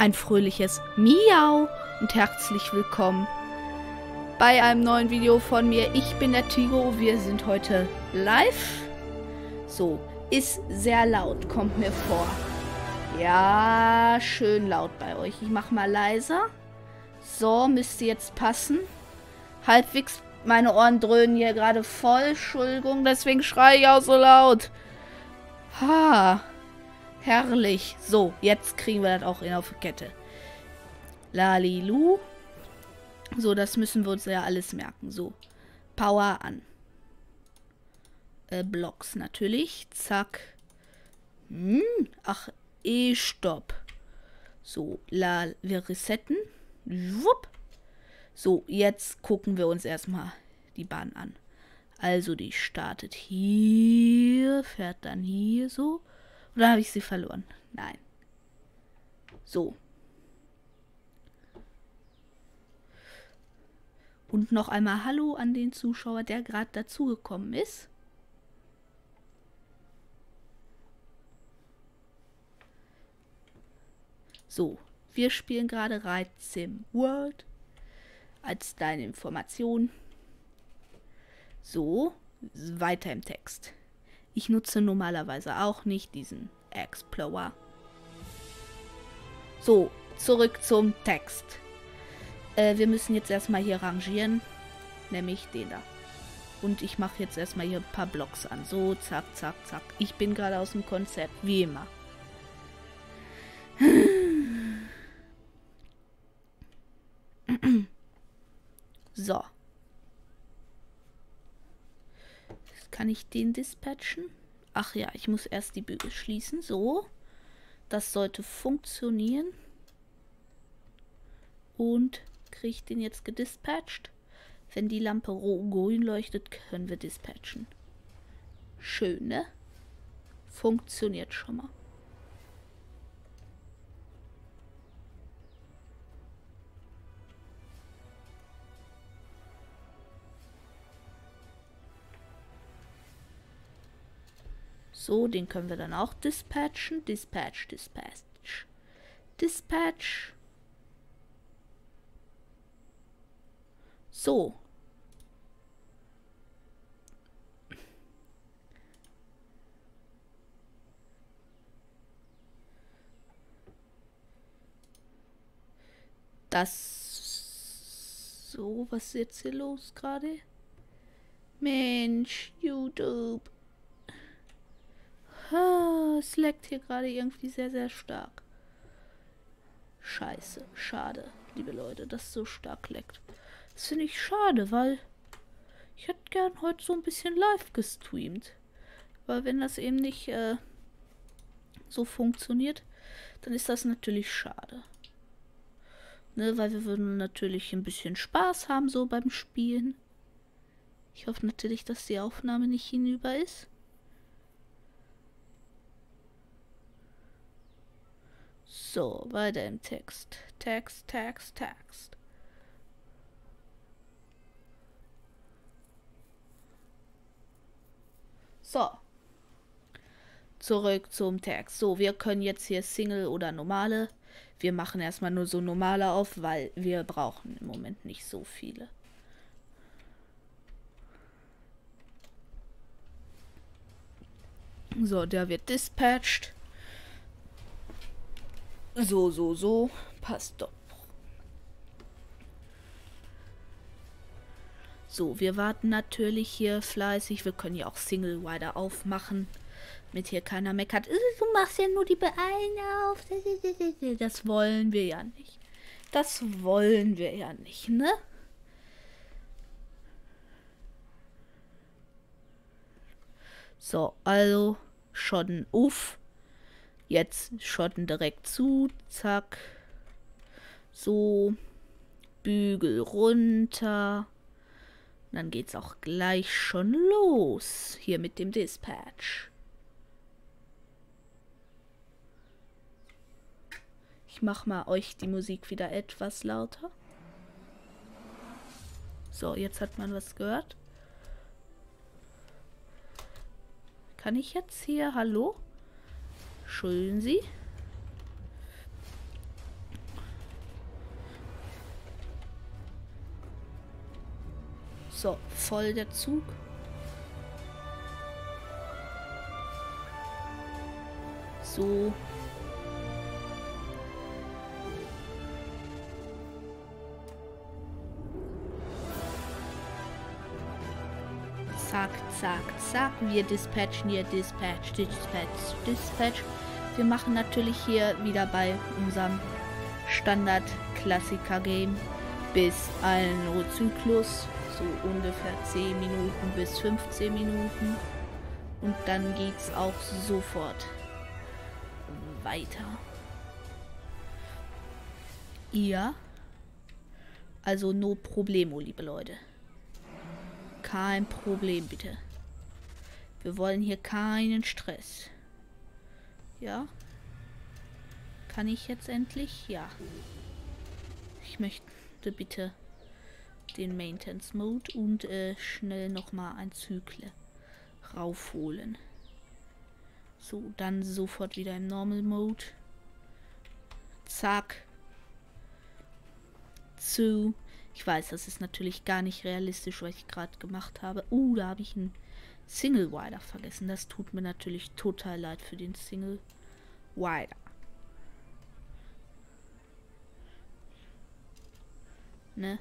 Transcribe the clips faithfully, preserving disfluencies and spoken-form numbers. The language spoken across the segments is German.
ein fröhliches Miau und herzlich willkommen bei einem neuen Video von mir. Ich bin der Tigo, wir sind heute live. So, ist sehr laut, kommt mir vor. Ja, schön laut bei euch. Ich mach mal leiser. So, müsste jetzt passen. Halbwegs, meine Ohren dröhnen hier gerade voll. Entschuldigung, deswegen schreie ich auch so laut. Ha, herrlich. So, jetzt kriegen wir das auch in auf die Kette. Lalilu. So, das müssen wir uns ja alles merken. So, Power an. Äh, Blocks natürlich. Zack. Hm, ach, E-Stopp. So, la, wir resetten. Wupp. So, jetzt gucken wir uns erstmal die Bahn an. Also, die startet hier, fährt dann hier so. Oder habe ich sie verloren? Nein. So. Und noch einmal Hallo an den Zuschauer, der gerade dazugekommen ist. So, wir spielen gerade Ride Sim World als deine Information. So, weiter im Text. Ich nutze normalerweise auch nicht diesen Explorer. So, zurück zum Text. Äh, wir müssen jetzt erstmal hier rangieren, nämlich den da. Und ich mache jetzt erstmal hier ein paar Blocks an. So, zack, zack, zack. Ich bin gerade aus dem Konzept, wie immer. So. Kann ich den dispatchen? Ach ja, ich muss erst die Bügel schließen. So. Das sollte funktionieren. Und kriege ich den jetzt gedispatcht? Wenn die Lampe grün leuchtet, können wir dispatchen. Schön, ne? Funktioniert schon mal. So, den können wir dann auch dispatchen. Dispatch, dispatch. Dispatch. So. Das... So, was ist jetzt hier los gerade? Mensch, YouTube. Ah, es leckt hier gerade irgendwie sehr, sehr stark. Scheiße, schade, liebe Leute, dass es so stark leckt. Das finde ich schade, weil ich hätte gern heute so ein bisschen live gestreamt. Weil wenn das eben nicht äh, so funktioniert, dann ist das natürlich schade. Ne, weil wir würden natürlich ein bisschen Spaß haben so beim Spielen. Ich hoffe natürlich, dass die Aufnahme nicht hinüber ist. So, weiter im Text. Text, Text, Text. So. Zurück zum Text. So, wir können jetzt hier Single oder normale. Wir machen erstmal nur so normale auf, weil wir brauchen im Moment nicht so viele. So, der wird dispatched. So, so, so. Passt doch. So, wir warten natürlich hier fleißig. Wir können ja auch Single weiter aufmachen. Damit hier keiner meckert. Du machst ja nur die Beine auf. Das wollen wir ja nicht. Das wollen wir ja nicht, ne? So, also Schotten auf. Jetzt Schotten direkt zu. Zack. So. Bügel runter. Und dann geht's auch gleich schon los. Hier mit dem Dispatch. Ich mach mal euch die Musik wieder etwas lauter. So, jetzt hat man was gehört. Kann ich jetzt hier... Hallo? Entschuldigen Sie. So, voll der Zug. So. Zack, zack, zack. Wir dispatchen hier. Dispatch, Dispatch, Dispatch. Wir machen natürlich hier wieder bei unserem Standard-Klassiker-Game bis ein Zyklus. So ungefähr zehn Minuten bis fünfzehn Minuten. Und dann geht's auch sofort weiter. Ja. Also no problemo, liebe Leute. Kein Problem, bitte. Wir wollen hier keinen Stress. Ja. Kann ich jetzt endlich? Ja. Ich möchte bitte den Maintenance Mode und äh, schnell nochmal ein Zykle raufholen. So, dann sofort wieder im Normal Mode. Zack. Zu. Ich weiß, das ist natürlich gar nicht realistisch, was ich gerade gemacht habe. Uh, da habe ich einen Single Wider vergessen. Das tut mir natürlich total leid für den Single Wider. Ne?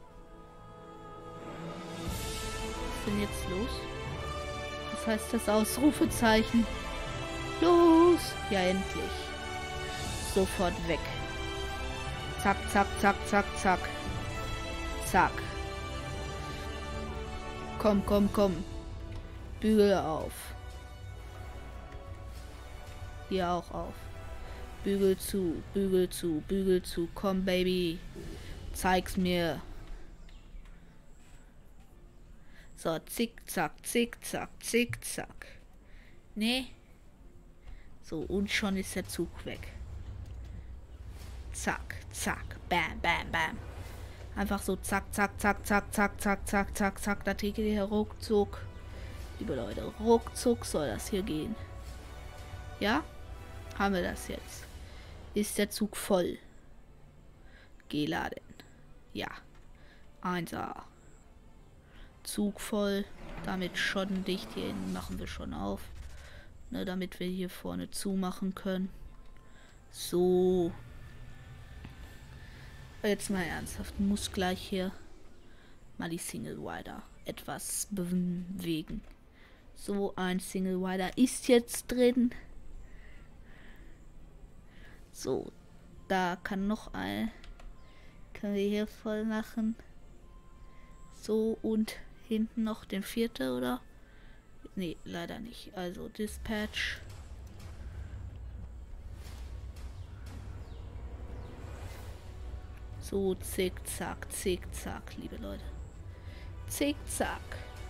Was ist denn jetzt los? Was heißt das Ausrufezeichen? Los! Ja, endlich. Sofort weg. Zack, zack, zack, zack, zack. Zack. Komm, komm, komm. Bügel auf. Hier auch auf. Bügel zu, Bügel zu, Bügel zu. Komm, Baby. Zeig's mir. So, zick, zack, zick, zack, zick, zack. Nee. So, und schon ist der Zug weg. Zack, zack, bam, bam, bam. Einfach so zack, zack, zack, zack, zack, zack, zack, zack, zack. Da geht hier ruckzuck. Liebe Leute, ruckzuck soll das hier gehen. Ja? Haben wir das jetzt? Ist der Zug voll? Geladen. Ja. eins A. Zug voll. Damit schon dicht hier hinten machen wir schon auf. Ne, damit wir hier vorne zumachen können. So. Jetzt mal ernsthaft. Muss gleich hier mal die Single Wider etwas bewegen. So, ein Single Wider ist jetzt drin. So. Da kann noch ein. Können wir hier voll machen. So, und hinten noch den vierte, oder? Nee, leider nicht. Also Dispatch. So, zick, zack, zick, zack, liebe Leute. Zick, zack.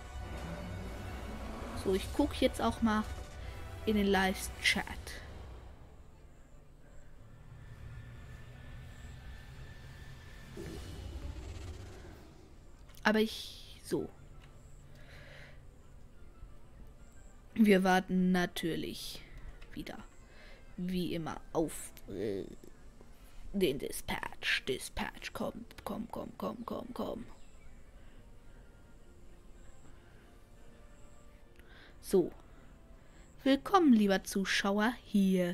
So, ich gucke jetzt auch mal in den Live-Chat. Aber ich... So. Wir warten natürlich wieder, wie immer, auf äh, den Dispatch. Dispatch, komm, komm, komm, komm, komm, komm. So. Willkommen, lieber Zuschauer, hier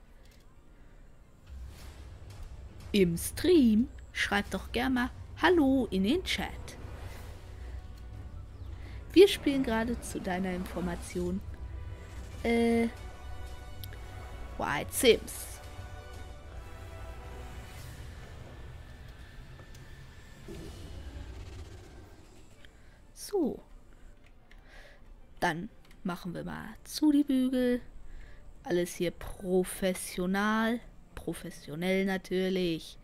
im Stream. Schreibt doch gerne mal Hallo in den Chat. Wir spielen gerade zu deiner Information äh, White Sims. So. Dann machen wir mal zu die Bügel. Alles hier professional. Professionell natürlich.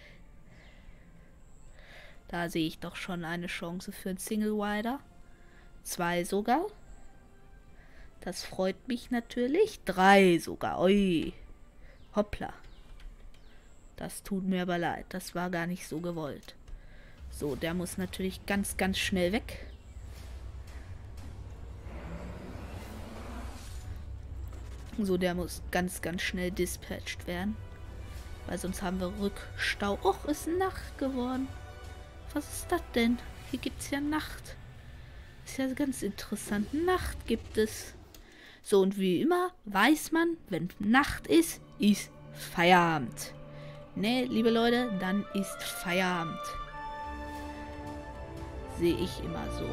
Da sehe ich doch schon eine Chance für ein Single Wider. Zwei sogar. Das freut mich natürlich. Drei sogar. Ui. Hoppla. Das tut mir aber leid. Das war gar nicht so gewollt. So, der muss natürlich ganz, ganz schnell weg. So, der muss ganz, ganz schnell dispatcht werden. Weil sonst haben wir Rückstau. Och, ist Nacht geworden. Was ist das denn? Hier gibt es ja Nacht. Ist ja ganz interessant. Nacht gibt es. So, und wie immer weiß man, wenn Nacht ist, ist Feierabend. Ne, liebe Leute, dann ist Feierabend. Sehe ich immer so.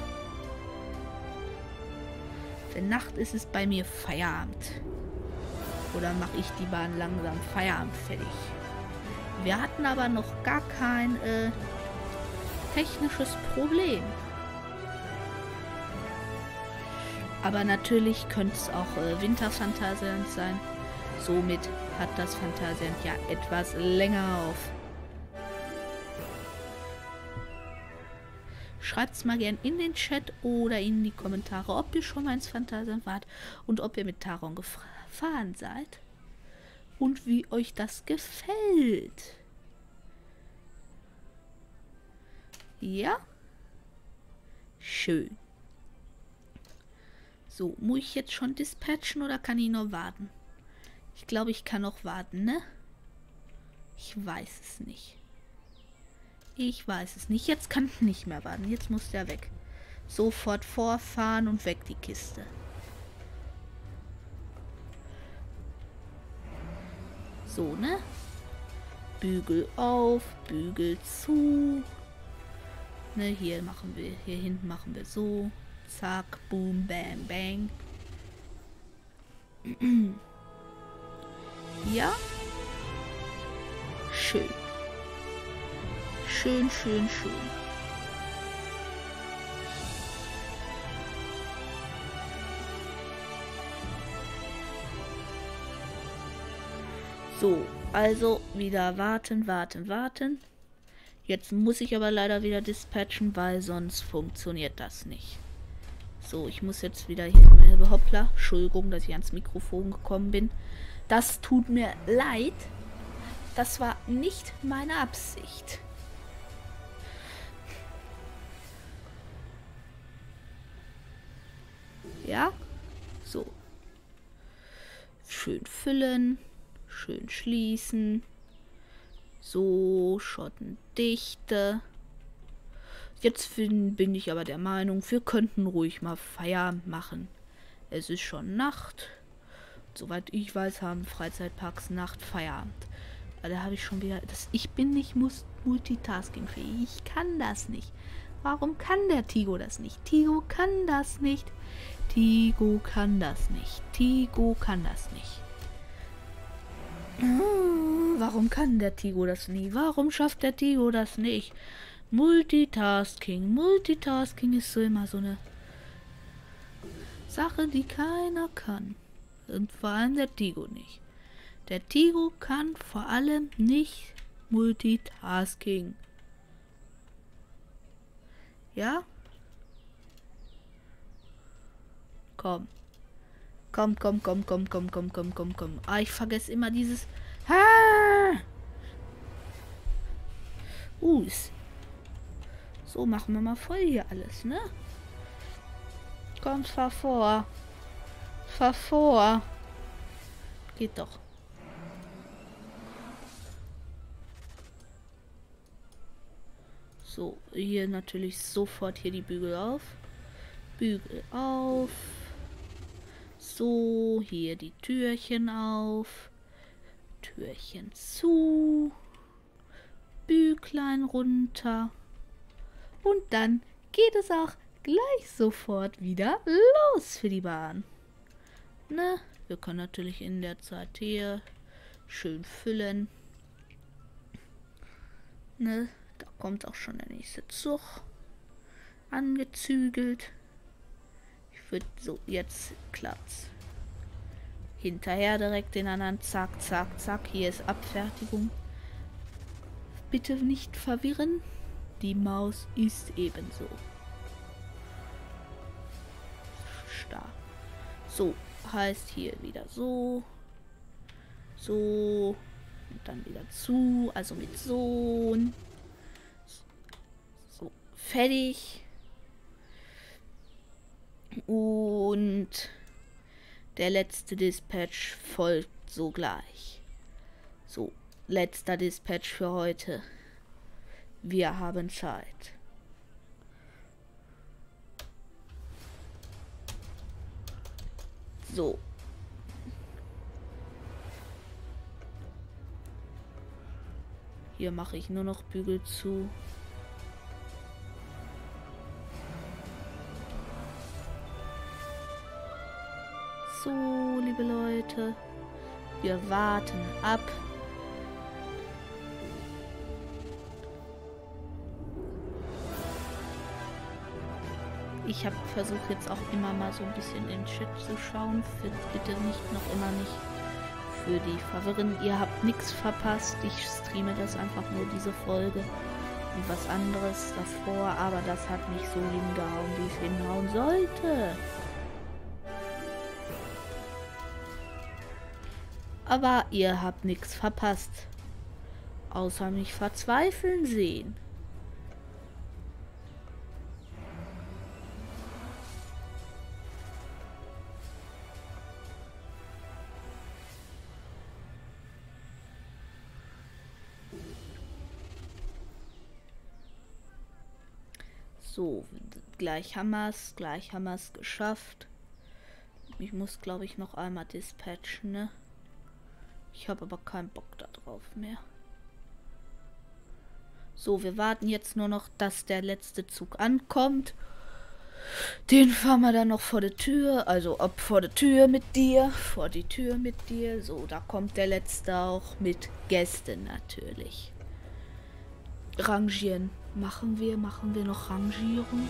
Wenn Nacht ist, ist bei mir Feierabend. Oder mache ich die Bahn langsam Feierabend fertig. Wir hatten aber noch gar kein äh, technisches Problem. Aber natürlich könnte es auch äh, Winterphantasialand sein. Somit hat das Phantasialand ja etwas länger auf. Schreibt es mal gern in den Chat oder in die Kommentare, ob ihr schon mal ins Phantasialand wart und ob ihr mit Taron gefahren seid. Und wie euch das gefällt. Ja? Schön. So, muss ich jetzt schon dispatchen oder kann ich noch warten? Ich glaube, ich kann noch warten, ne? Ich weiß es nicht. Ich weiß es nicht. Jetzt kann ich nicht mehr warten. Jetzt muss der weg. Sofort vorfahren und weg die Kiste. So, ne? Bügel auf, Bügel zu. Ne, hier machen wir, hier hinten machen wir so. Zack, boom, bam, bang. Ja? Schön. Schön, schön, schön. So, also wieder warten, warten, warten. Jetzt muss ich aber leider wieder dispatchen, weil sonst funktioniert das nicht. So, ich muss jetzt wieder hier... Hoppla, Entschuldigung, dass ich ans Mikrofon gekommen bin. Das tut mir leid. Das war nicht meine Absicht. Ja? So. Schön füllen. Schön schließen. So, Schottendichte. Jetzt bin ich aber der Meinung, wir könnten ruhig mal Feierabend machen. Es ist schon Nacht. Soweit ich weiß, haben Freizeitparks Nacht Feierabend. Aber da habe ich schon wieder... Das, ich bin nicht multitaskingfähig. Ich kann das nicht. Warum kann der Tigo das nicht? Tigo kann das nicht. Tigo kann das nicht. Tigo kann das nicht. Warum kann der Tigo das nie? Warum schafft der Tigo das nicht? Multitasking. Multitasking ist so immer so eine Sache, die keiner kann. Und vor allem der Tigo nicht. Der Tigo kann vor allem nicht Multitasking. Ja? Komm. Komm, komm, komm, komm, komm, komm, komm, komm, komm. Ah, ich vergesse immer dieses... Ah! Uh, ist... So, machen wir mal voll hier alles, ne? Komm, fahr vor. Fahr vor. Geht doch. So, hier natürlich sofort hier die Bügel auf. Bügel auf. So, hier die Türchen auf. Türchen zu. Büglein runter. Und dann geht es auch gleich sofort wieder los für die Bahn. Ne? Wir können natürlich in der Zeit hier schön füllen. Ne? Da kommt auch schon der nächste Zug. Angezügelt. Ich würde so, jetzt klappt's. Hinterher direkt den anderen. Zack, zack, zack. Hier ist Abfertigung. Bitte nicht verwirren. Die Maus ist ebenso. Stark. So, heißt hier wieder so. So. Und dann wieder zu. Also mit so. So, fertig. Und der letzte Dispatch folgt sogleich. So, letzter Dispatch für heute. Wir haben Zeit. So. Hier mache ich nur noch Bügel zu. So, liebe Leute. Wir warten ab. Ich habe versucht jetzt auch immer mal so ein bisschen in den Chat zu schauen. Für, bitte nicht noch immer nicht für die Verwirrenden. Ihr habt nichts verpasst. Ich streame das einfach nur diese Folge und was anderes davor. Aber das hat nicht so hingehauen, wie es hinhauen sollte. Aber ihr habt nichts verpasst. Außer mich verzweifeln sehen. So, gleich haben wir es, gleich haben wir es geschafft. Ich muss, glaube ich, noch einmal dispatchen, ne? Ich habe aber keinen Bock da drauf mehr. So, wir warten jetzt nur noch, dass der letzte Zug ankommt. Den fahren wir dann noch vor der Tür. Also, ob vor der Tür mit dir, vor die Tür mit dir. So, da kommt der letzte auch mit Gästen natürlich. Rangieren. Machen wir, machen wir noch Rangierung.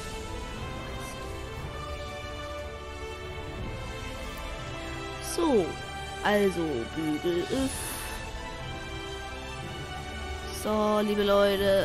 So, also Bügel ist. So, liebe Leute.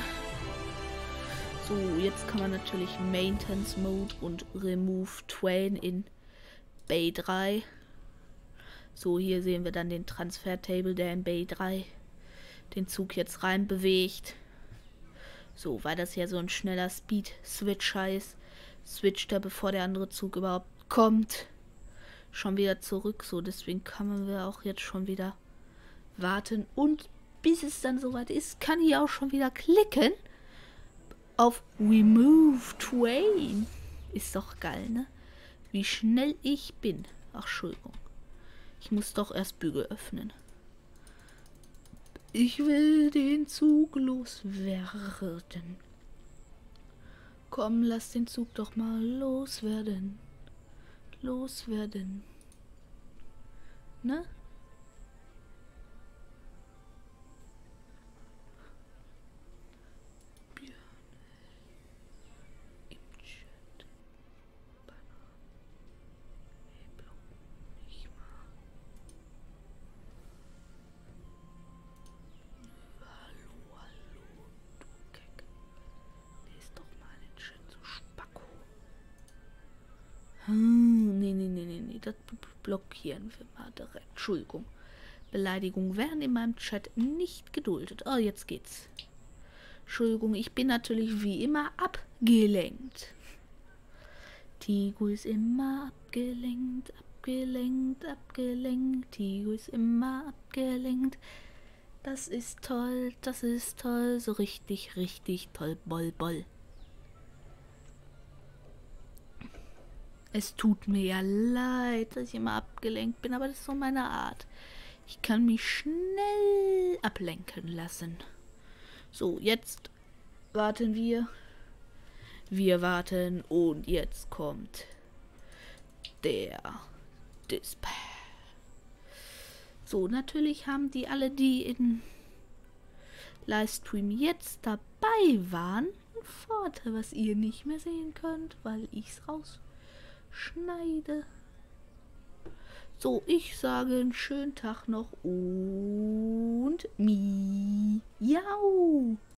So, jetzt kann man natürlich Maintenance Mode und Remove Train in Bay drei. So, hier sehen wir dann den Transfer Table, der in Bay drei den Zug jetzt rein bewegt. So, weil das ja so ein schneller Speed-Switcher ist, switcht er, bevor der andere Zug überhaupt kommt, schon wieder zurück. So, deswegen kann man auch jetzt schon wieder warten. Und bis es dann soweit ist, kann ich auch schon wieder klicken auf Remove Train. Ist doch geil, ne? Wie schnell ich bin. Ach, Entschuldigung. Ich muss doch erst Bügel öffnen. Ich will den Zug loswerden. Komm, lass den Zug doch mal loswerden. Loswerden. Ne? Hm, nee, nee, nee, nee, nee, das blockieren wir mal direkt. Entschuldigung. Beleidigungen werden in meinem Chat nicht geduldet. Oh, jetzt geht's. Entschuldigung, ich bin natürlich wie immer abgelenkt. Tigo ist immer abgelenkt, abgelenkt, abgelenkt. Tigo ist immer abgelenkt. Das ist toll, das ist toll. So richtig, richtig toll. Boll, boll. Es tut mir ja leid, dass ich immer abgelenkt bin, aber das ist so meine Art. Ich kann mich schnell ablenken lassen. So, jetzt warten wir. Wir warten und jetzt kommt der Dispatch. So, natürlich haben die alle, die in Livestream jetzt dabei waren, einen Vorteil, was ihr nicht mehr sehen könnt, weil ich es rausschneide. So, ich sage einen schönen Tag noch und miau.